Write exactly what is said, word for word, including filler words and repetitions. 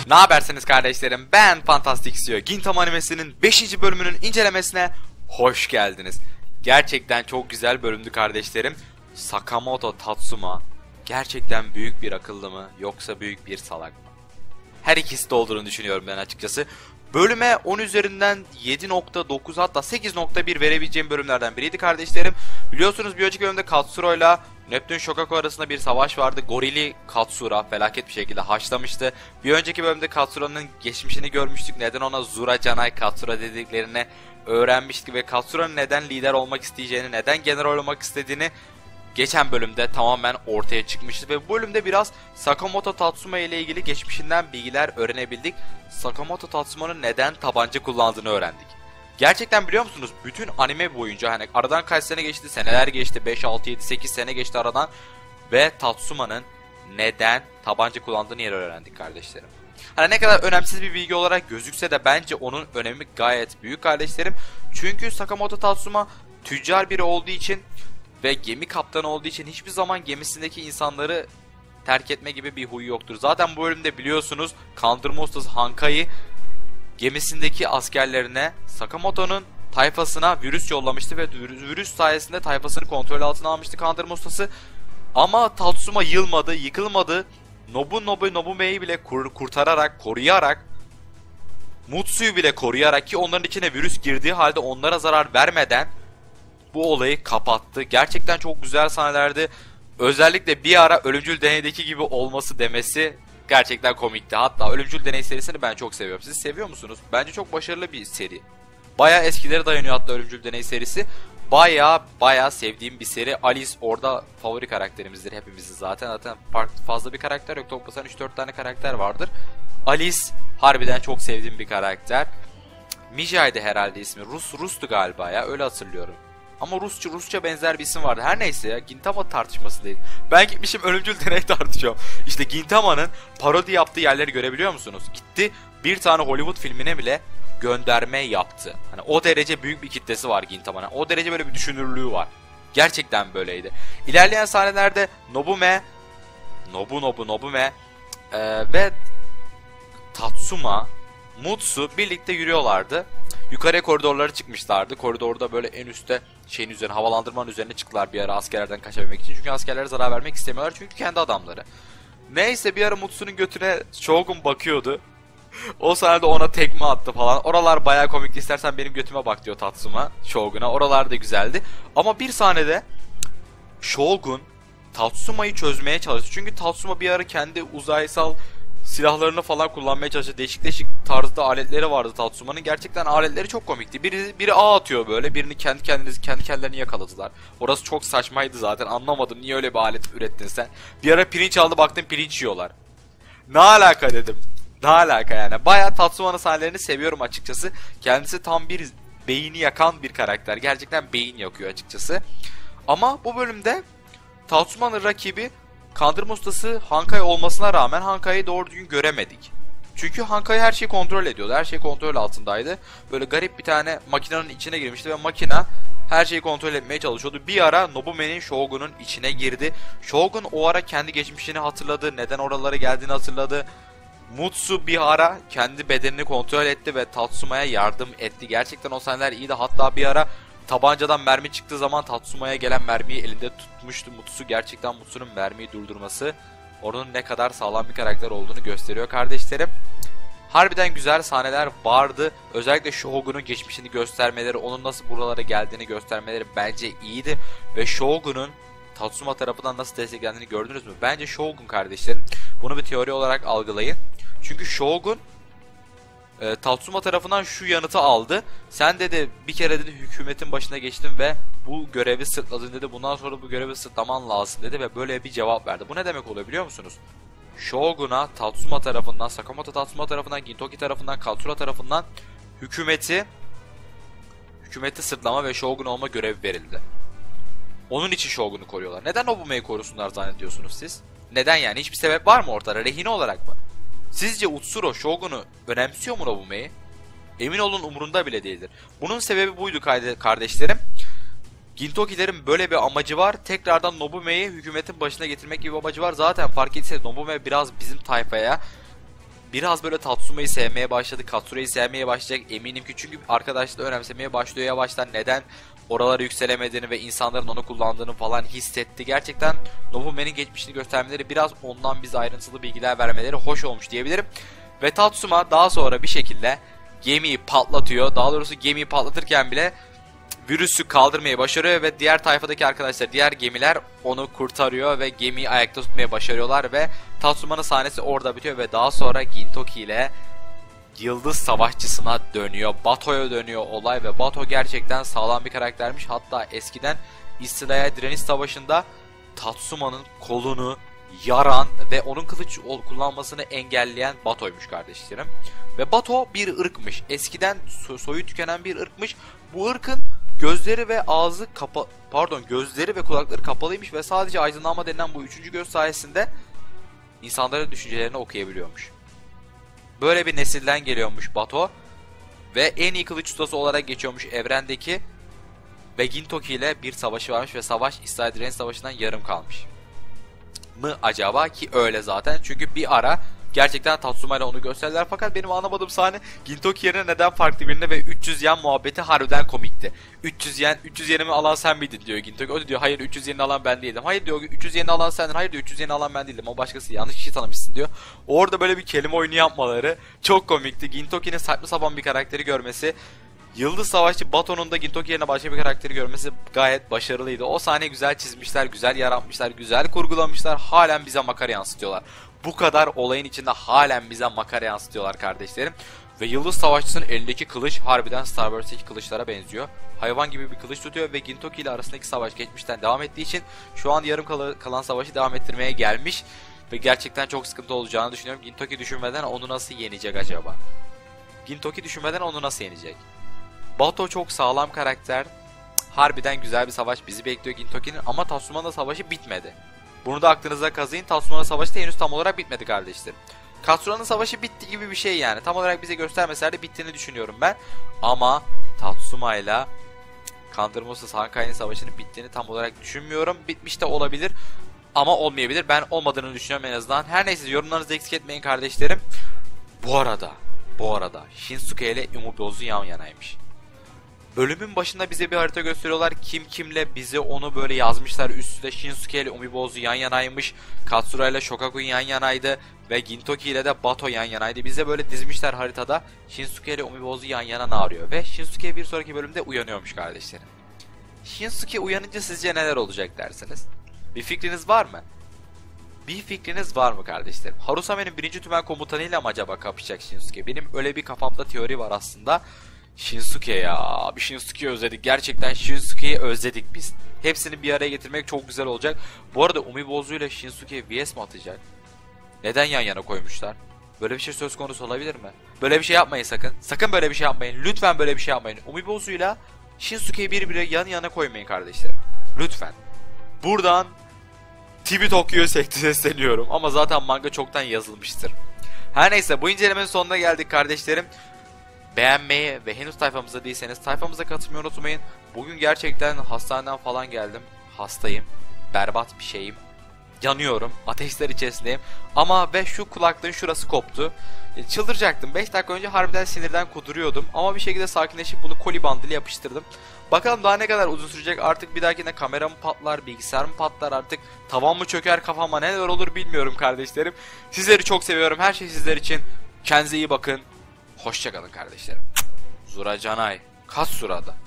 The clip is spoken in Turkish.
Ne habersiniz kardeşlerim? Ben Fantastic C E O. Gintama animesinin beşinci bölümünün incelemesine hoş geldiniz. Gerçekten çok güzel bölümdü kardeşlerim. Sakamoto Tatsuma gerçekten büyük bir akıllı mı yoksa büyük bir salak mı? Her ikisi de olduğunu düşünüyorum ben açıkçası. Bölüme on üzerinden yedi nokta dokuz hatta sekiz nokta bir verebileceğim bölümlerden biriydi kardeşlerim. Biliyorsunuz bir önceki bölümde Katsura ile Neptune Shokaku arasında bir savaş vardı. Gorili Katsura felaket bir şekilde haşlamıştı. Bir önceki bölümde Katsura'nın geçmişini görmüştük. Neden ona Zura Canai Katsura dediklerini öğrenmiştik ve Katsura'nın neden lider olmak isteyeceğini, neden general olmak istediğini geçen bölümde tamamen ortaya çıkmıştı ve bu bölümde biraz Sakamoto Tatsuma ile ilgili geçmişinden bilgiler öğrenebildik. Sakamoto Tatsuma'nın neden tabanca kullandığını öğrendik. Gerçekten biliyor musunuz? Bütün anime boyunca hani aradan kaç sene geçti, seneler geçti, beş, altı, yedi, sekiz sene geçti aradan ve Tatsuma'nın neden tabanca kullandığını yer öğrendik kardeşlerim. Hani ne kadar önemsiz bir bilgi olarak gözükse de bence onun önemi gayet büyük kardeşlerim. Çünkü Sakamoto Tatsuma tüccar biri olduğu için ve gemi kaptanı olduğu için hiçbir zaman gemisindeki insanları terk etme gibi bir huyu yoktur. Zaten bu bölümde biliyorsunuz kandırma ustası Hankai gemisindeki askerlerine Sakamoto'nun tayfasına virüs yollamıştı ve virüs sayesinde tayfasını kontrol altına almıştı kandırma ustası. Ama Tatsuma yılmadı, yıkılmadı. Nobu Nobu Nobume'yi bile kur kurtararak, koruyarak, Mutsu'yu bile koruyarak ki onların içine virüs girdiği halde onlara zarar vermeden bu olayı kapattı. Gerçekten çok güzel sahnelerdi. Özellikle bir ara Ölümcül Deney'deki gibi olması demesi gerçekten komikti. Hatta Ölümcül Deney serisini ben çok seviyorum. Siz seviyor musunuz? Bence çok başarılı bir seri. Bayağı eskilere dayanıyor hatta Ölümcül Deney serisi. Bayağı bayağı sevdiğim bir seri. Alice orada favori karakterimizdir hepimizin zaten. Zaten fazla bir karakter yok. Toplasan üç dört tane karakter vardır. Alice harbiden çok sevdiğim bir karakter. Mija'ydı herhalde ismi. Rus Rus'tu galiba ya. Öyle hatırlıyorum. Ama Rusça Rusça benzer bir isim vardı. Her neyse ya, Gintama tartışması değil. Ben gitmişim Ölümcül Deney tartışıyorum. İşte Gintama'nın parodi yaptığı yerleri görebiliyor musunuz? Gitti bir tane Hollywood filmine bile gönderme yaptı. Hani o derece büyük bir kitlesi var Gintama'nın. O derece böyle bir düşünürlüğü var. Gerçekten böyleydi. İlerleyen sahnelerde Nobume, Nobu Nobu Nobume ee, ve Tatsuma, Mutsu birlikte yürüyorlardı. Yukarıya koridorlara çıkmışlardı. Koridorda böyle en üstte şeyin üzerine, havalandırmanın üzerine çıktılar bir ara askerlerden kaçabilmek için. Çünkü askerlere zarar vermek istemiyorlar. Çünkü kendi adamları. Neyse bir ara Mutsu'nun götüne Shogun bakıyordu. O sahnede ona tekme attı falan. Oralar bayağı komikti. İstersen benim götüme bak diyor Tatsuma Shogun'a. Oralar da güzeldi. Ama bir sahnede Shogun Tatsuma'yı çözmeye çalıştı. Çünkü Tatsuma bir ara kendi uzaysal silahlarını falan kullanmaya çalıştı. Değişik değişik tarzda aletleri vardı Tatsuma'nın. Gerçekten aletleri çok komikti. Biri biri ağ atıyor böyle. Birini kendi kendiniz kendi kendilerini yakaladılar. Orası çok saçmaydı zaten. Anlamadım niye öyle bir alet ürettin sen. Bir ara pirinç aldı, baktım pirinç yiyorlar. Ne alaka dedim. Ne alaka yani. Bayağı Tatsuma'nın sahnelerini seviyorum açıkçası. Kendisi tam bir beyni yakan bir karakter. Gerçekten beyin yakıyor açıkçası. Ama bu bölümde Tatsuma'nın rakibi kandırma ustası Hankai olmasına rağmen Hankai'yi doğru düzgün göremedik. Çünkü Hankai her şeyi kontrol ediyordu. Her şey kontrol altındaydı. Böyle garip bir tane makinenin içine girmişti ve makina her şeyi kontrol etmeye çalışıyordu. Bir ara Nobume'nin Shogun'un içine girdi. Shogun o ara kendi geçmişini hatırladı. Neden oralara geldiğini hatırladı. Mutsu bir ara kendi bedenini kontrol etti ve Tatsuma'ya yardım etti. Gerçekten o sahneler iyiydi. Hatta bir ara tabancadan mermi çıktığı zaman Tatsuma'ya gelen mermiyi elinde tutmuştu Mutsu. Gerçekten Mutsu'nun mermiyi durdurması onun ne kadar sağlam bir karakter olduğunu gösteriyor kardeşlerim. Harbiden güzel sahneler vardı. Özellikle Shogun'un geçmişini göstermeleri, onun nasıl buralara geldiğini göstermeleri bence iyiydi. Ve Shogun'un Tatsuma tarafından nasıl desteklendiğini gördünüz mü? Bence Shogun kardeşlerim, bunu bir teori olarak algılayın. Çünkü Shogun e, Tatsuma tarafından şu yanıtı aldı. Sen dedi bir kere dedi hükümetin başına geçtin ve bu görevi sırtladın dedi. Bundan sonra bu görevi sırtlaman lazım dedi ve böyle bir cevap verdi. Bu ne demek oluyor biliyor musunuz? Shogun'a Tatsuma tarafından, Sakamoto Tatsuma tarafından, Gintoki tarafından, Katsura tarafından hükümeti hükümeti sırtlama ve Shogun olma görevi verildi. Onun için Shogun'u koruyorlar. Neden Nobume'yi korusunlar zannediyorsunuz siz? Neden yani? Hiçbir sebep var mı ortada? Rehine olarak mı? Sizce Utsuro Shogun'u önemsiyor mu Nobume'yi? Emin olun umurunda bile değildir. Bunun sebebi buydu kardeşlerim. Gintokilerin böyle bir amacı var. Tekrardan Nobume'yi hükümetin başına getirmek gibi bir amacı var. Zaten fark etse Nobume biraz bizim tayfaya biraz böyle Tatsuma'yı sevmeye başladı. Katsura'yı sevmeye başlayacak eminim ki, çünkü arkadaşlar önemsemeye başlıyor yavaştan. Neden oralara yükselemediğini ve insanların onu kullandığını falan hissetti. Gerçekten Nobume'nin geçmişini göstermeleri, biraz ondan bize ayrıntılı bilgiler vermeleri hoş olmuş diyebilirim. Ve Tatsuma daha sonra bir şekilde gemiyi patlatıyor. Daha doğrusu gemiyi patlatırken bile virüsü kaldırmayı başarıyor ve diğer tayfadaki arkadaşlar, diğer gemiler onu kurtarıyor ve gemiyi ayakta tutmaya başarıyorlar ve Tatsuma'nın sahnesi orada bitiyor ve daha sonra Gintoki ile Yıldız Savaşçısına dönüyor. Bato'ya dönüyor olay ve Bato gerçekten sağlam bir karaktermiş. Hatta eskiden İstila'ya direniş savaşında Tatsuma'nın kolunu yaran ve onun kılıç kullanmasını engelleyen Bato'ymuş kardeşlerim. Ve Bato bir ırkmış. Eskiden soyu tükenen bir ırkmış. Bu ırkın gözleri ve ağzı kapa pardon gözleri ve kulakları kapalıymış ve sadece aydınlanma denilen bu üçüncü göz sayesinde insanların düşüncelerini okuyabiliyormuş. Böyle bir nesilden geliyormuş Bato ve en iyi kılıç ustası olarak geçiyormuş evrendeki ve Gintoki ile bir savaşı varmış ve savaş İsrail Direniş Savaşı'ndan yarım kalmış mı acaba, ki öyle zaten, çünkü bir ara gerçekten Tatsuma ile onu gösterdiler, fakat benim anlamadığım sahne Gintoki yerine neden farklı birine ve üç yüz yen muhabbeti harbiden komikti. üç yüz yen, üç yüz yenimi alan sen miydin diyor Gintoki. O da diyor hayır üç yüz yenini alan ben değildim. Hayır diyor üç yüz yenini alan sendin. Hayır diyor üç yüz yenini alan ben değildim. O başkası, yanlış kişi tanımışsın diyor. Orada böyle bir kelime oyunu yapmaları çok komikti. Gintoki'nin saçma sapan bir karakteri görmesi, Yıldız Savaşçı Bato'nun da Gintoki yerine başka bir karakteri görmesi gayet başarılıydı. O sahne güzel çizmişler, güzel yaratmışlar, güzel kurgulamışlar. Halen bize makara yansıtıyorlar. Bu kadar olayın içinde halen bize makara yansıtıyorlar kardeşlerim. Ve Yıldız Savaşçısının elindeki kılıç harbiden Star Wars'taki kılıçlara benziyor. Hayvan gibi bir kılıç tutuyor ve Gintoki ile arasındaki savaş geçmişten devam ettiği için şu an yarım kal kalan savaşı devam ettirmeye gelmiş. Ve gerçekten çok sıkıntı olacağını düşünüyorum. Gintoki düşünmeden onu nasıl yenecek acaba? Gintoki düşünmeden onu nasıl yenecek? Bato çok sağlam karakter. Harbiden güzel bir savaş bizi bekliyor Gintoki'nin, ama Tatsuma'nın savaşı bitmedi. Bunu da aklınıza kazıyın. Tatsuma'nın savaşı da henüz tam olarak bitmedi kardeşlerim. Katsura'nın savaşı bitti gibi bir şey yani. Tam olarak bize göstermeseler de bittiğini düşünüyorum ben. Ama Tatsuma ile Kandırma Ustası Hankai'nin savaşının bittiğini tam olarak düşünmüyorum. Bitmiş de olabilir ama olmayabilir. Ben olmadığını düşünüyorum en azından. Her neyse, yorumlarınızı eksik etmeyin kardeşlerim. Bu arada, bu arada Shinsuke ile Umibozu yan yanaymış. Bölümün başında bize bir harita gösteriyorlar. Kim kimle bize onu böyle yazmışlar. Üstünde Shinsuke ile Umibozu yan yanaymış. Katsura ile Shokaku yan yanaydı. Ve Gintoki ile de Bato yan yanaydı. Bize böyle dizmişler haritada. Shinsuke ile Umibozu yan yana ne arıyor? Ve Shinsuke bir sonraki bölümde uyanıyormuş kardeşlerim. Shinsuke uyanınca sizce neler olacak dersiniz? Bir fikriniz var mı? Bir fikriniz var mı kardeşlerim? Harusame'nin birinci tümen komutanıyla mı acaba kapışacak Shinsuke? Benim öyle bir kafamda teori var aslında. Shinsuke ya. Bir Shinsuke'yi özledik. Gerçekten Shinsuke'yi özledik biz. Hepsini bir araya getirmek çok güzel olacak. Bu arada Umibozu ile Shinsuke V S mi atacak? Neden yan yana koymuşlar? Böyle bir şey söz konusu olabilir mi? Böyle bir şey yapmayın sakın. Sakın böyle bir şey yapmayın. Lütfen böyle bir şey yapmayın. Umibozu ile Shinsuke'yi birbirine yan yana koymayın kardeşlerim. Lütfen. Buradan Tibi Tokyo'ya sesleniyorum. Ama zaten manga çoktan yazılmıştır. Her neyse, bu incelemenin sonuna geldik kardeşlerim. Beğenmeyi ve henüz tayfamıza değilseniz tayfamıza katılmayı unutmayın. Bugün gerçekten hastaneden falan geldim. Hastayım. Berbat bir şeyim. Yanıyorum. Ateşler içerisindeyim. Ama ve şu kulaklığın şurası koptu. Çıldıracaktım. beş dakika önce harbiden sinirden kuduruyordum. Ama bir şekilde sakinleşip bunu koli bandıyla yapıştırdım. Bakalım daha ne kadar uzun sürecek. Artık bir dahakine kamera mı patlar, bilgisayar mı patlar, artık tavan mı çöker, kafama neler olur bilmiyorum kardeşlerim. Sizleri çok seviyorum. Her şey sizler için. Kendinize iyi bakın. Hoşçakalın kardeşlerim. Zura Canay. Katsura'da.